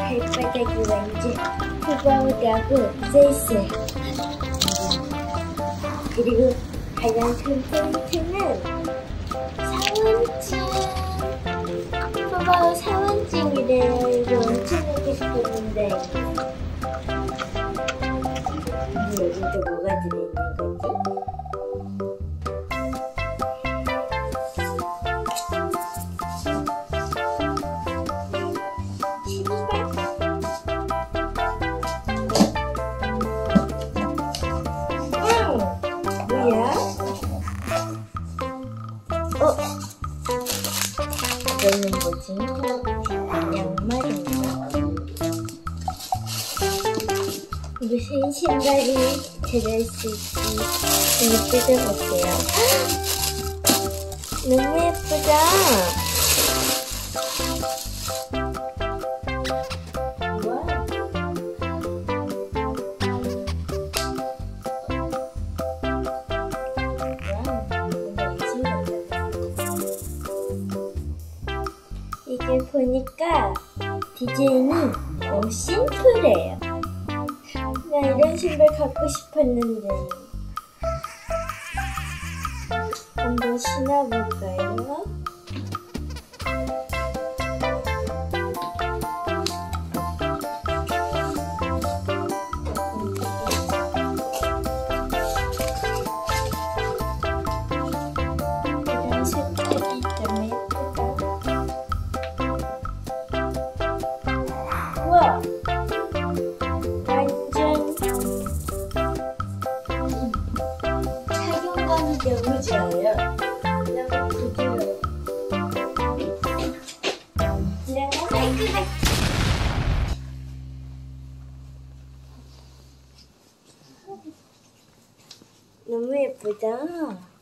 발바닥이 완전 뜨거우다고 써있어요. 그리고 가장 큰 포인트는 사원증. 봐봐, 사원증이래요. 이거 엄청 먹고 싶었는데. 여기도 뭐가 들어있는 거지? 뭐야? 이거는 뭐지? 양말인가? 무슨 신발이 들어있을지 한번 뜯어볼게요. 너무 예쁘다. 이게 보니까 디자인이 너무 심플해요. 나 이런 신발 갖고 싶었는데. 한번 신어볼까요? 이런 색깔이 좀 예쁘다. 우와! 완전 착용감이 너무 좋아요. 너무 부드러워. 너무 깔끔해. 너무 예쁘다.